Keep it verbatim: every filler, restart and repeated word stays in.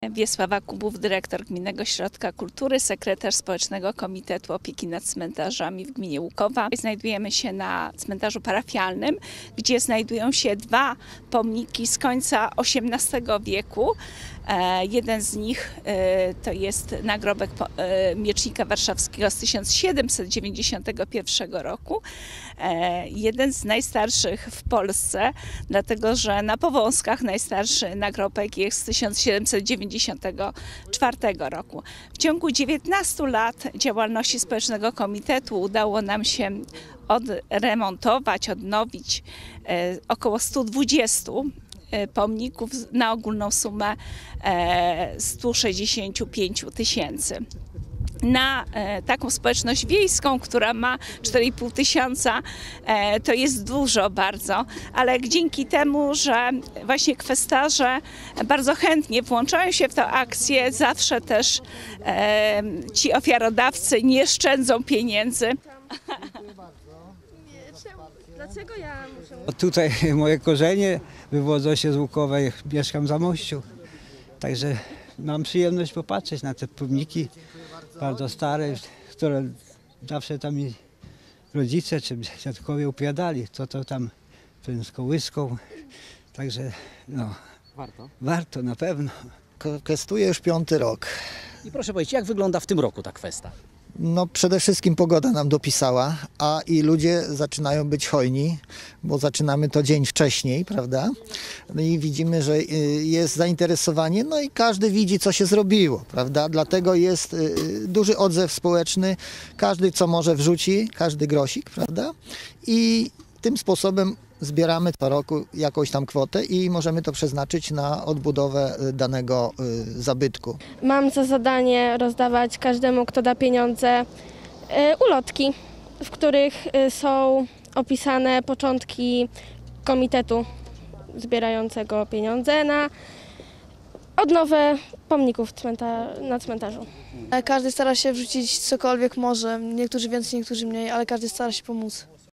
Wiesława Kubów, dyrektor Gminnego Ośrodka Kultury, sekretarz Społecznego Komitetu Opieki nad Cmentarzami w gminie Łukowa. Znajdujemy się na cmentarzu parafialnym, gdzie znajdują się dwa pomniki z końca osiemnastego wieku. E, jeden z nich e, to jest nagrobek e, miecznika warszawskiego z tysiąc siedemset dziewięćdziesiątego pierwszego roku. E, jeden z najstarszych w Polsce, dlatego że na Powązkach najstarszy nagrobek jest z tysiąc siedemset dziewięćdziesiątego czwartego roku. W ciągu dziewiętnastu lat działalności Społecznego Komitetu udało nam się odremontować, odnowić e, około stu dwudziestu pomników na ogólną sumę stu sześćdziesięciu pięciu tysięcy. Na taką społeczność wiejską, która ma cztery i pół tysiąca, to jest dużo bardzo, ale dzięki temu, że właśnie kwestarze bardzo chętnie włączają się w tę akcję, zawsze też ci ofiarodawcy nie szczędzą pieniędzy. Dlaczego ja muszę... Tutaj moje korzenie wywodzą się z Łukowej, mieszkam w Zamościu. Także mam przyjemność popatrzeć na te pomniki bardzo stare, które zawsze tam mi rodzice czy dziadkowie opowiadali, co to tam z kołyską. Także no, Warto? warto na pewno. Kwestuję już piąty rok. I proszę powiedzieć, jak wygląda w tym roku ta kwesta? No przede wszystkim pogoda nam dopisała, a i ludzie zaczynają być hojni, bo zaczynamy to dzień wcześniej, prawda? No i widzimy, że jest zainteresowanie, no i każdy widzi, co się zrobiło, prawda? Dlatego jest duży odzew społeczny, każdy co może wrzuci, każdy grosik, prawda? I tym sposobem zbieramy co roku jakąś tam kwotę i możemy to przeznaczyć na odbudowę danego zabytku. Mam za zadanie rozdawać każdemu, kto da pieniądze, ulotki, w których są opisane początki komitetu zbierającego pieniądze na odnowę pomników cmenta na cmentarzu. Każdy stara się wrzucić cokolwiek może, niektórzy więcej, niektórzy mniej, ale każdy stara się pomóc.